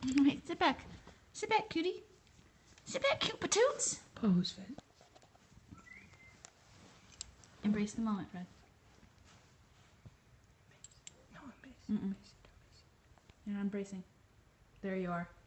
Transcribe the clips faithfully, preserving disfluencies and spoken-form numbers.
Wait, sit back. Sit back, cutie. Sit back, cute patoots. Pose, Fred. Embrace the moment, Fred. No, embrace. Mm-mm. Embrace it, embrace it. You're not embracing. There you are.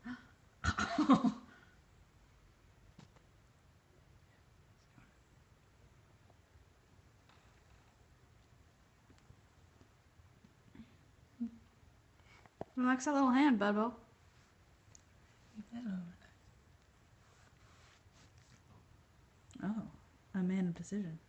Relax that little hand, Budbo. Leave that alone. Oh, a man of decision.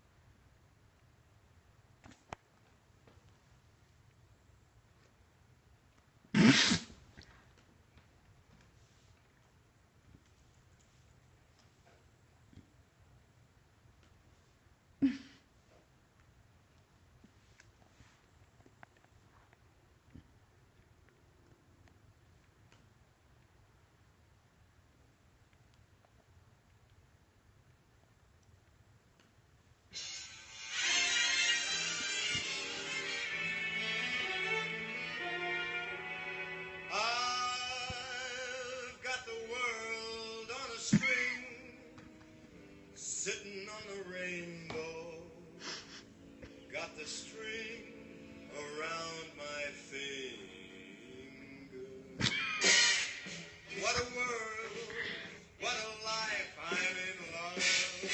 Sitting on a rainbow, got the string around my finger. What a world, what a life, I'm in love.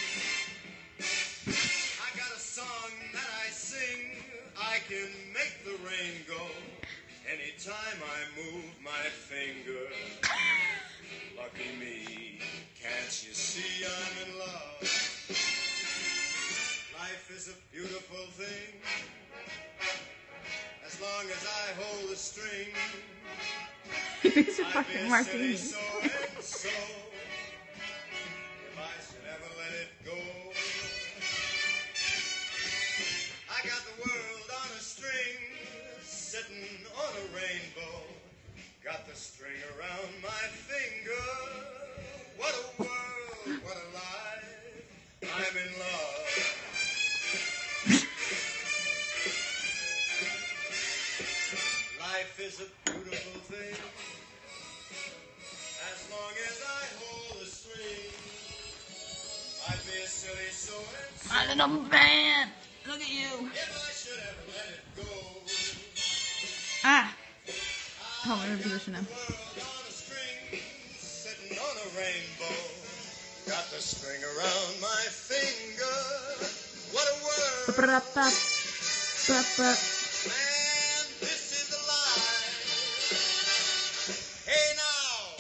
I got a song that I sing, I can make the rain go anytime I move my finger. Lucky me, can't you see I'm in love? Life is a beautiful thing, as long as I hold the string. These are I'd fucking be a martinis. silly so and so if I should ever let it go. I got the world on a string, sitting on a rainbow. Got the string around my finger. What a world, what a life, I'm in love. Life is a beautiful thing, as long as I hold the string. I'd be a silly so and so My little man. Look at you. if I should ever let it go. Ah. Hold on, we're in position now. World on a string, sitting on a rainbow. Got the string around my finger. What a world, Ba-ba-da-ba. Ba-ba. man, this is the life. Hey now,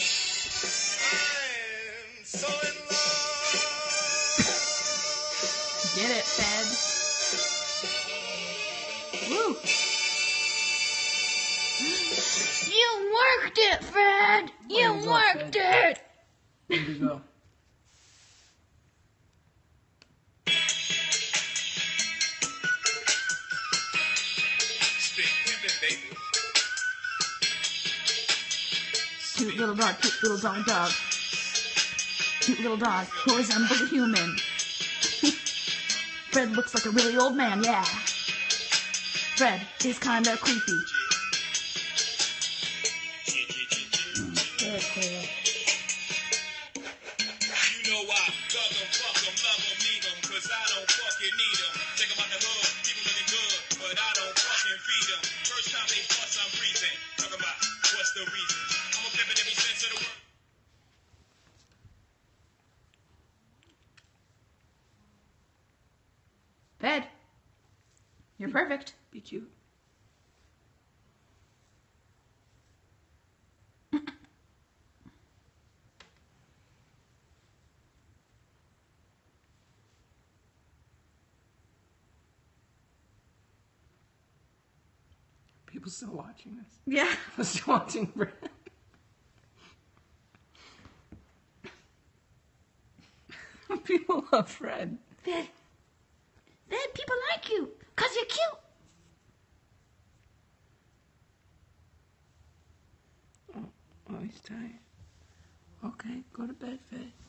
I'm so in love. Get it, Fed. Woo. You worked it, Fred. You Way to go, worked Fred. it. Way to go. Spit pimpin', baby. Cute little dog, cute little dog, dog. Cute little dog who resembles a human. Fred looks like a really old man, yeah. Fred is kinda creepy. Very clear. You know I thug 'em, fuck 'em, love 'em, leave 'em, 'cause I don't fucking need 'em. Take 'em out the hood, keep 'em looking good, but I don't fucking feed 'em. First time they fuss, I'm freezing. Talk about what's the reason. I'm a pimpin' every sense of the word. Fred, you're perfect. Be cute. People still watching this. Yeah. People still watching Brad. People love Fred. Fred, Fred, people like you, 'cause you're cute. Oh, he's tired. Okay, go to bed, Fred.